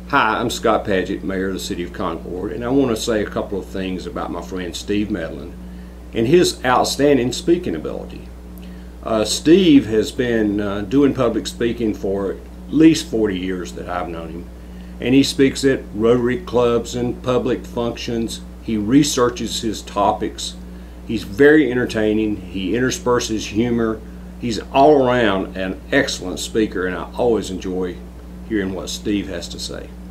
Hi, I'm Scott Padgett, Mayor of the City of Concord, and I want to say a couple of things about my friend Steve Medlin and his outstanding speaking ability. Steve has been doing public speaking for at least 40 years that I've known him, and he speaks at Rotary clubs and public functions. He researches his topics. He's very entertaining. He intersperses humor. He's all around an excellent speaker, and I always enjoy hearing what Steve has to say.